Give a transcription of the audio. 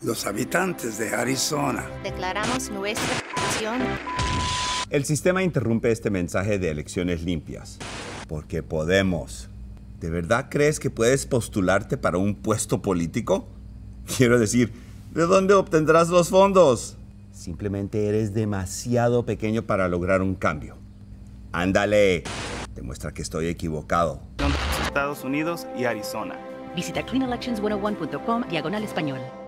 los habitantes de Arizona. Declaramos nuestra acción. El sistema interrumpe este mensaje de elecciones limpias. Porque podemos. ¿De verdad crees que puedes postularte para un puesto político? Quiero decir, ¿de dónde obtendrás los fondos? Simplemente eres demasiado pequeño para lograr un cambio. Ándale, demuestra que estoy equivocado. Estados Unidos y Arizona. Visita cleanelections101.com/español.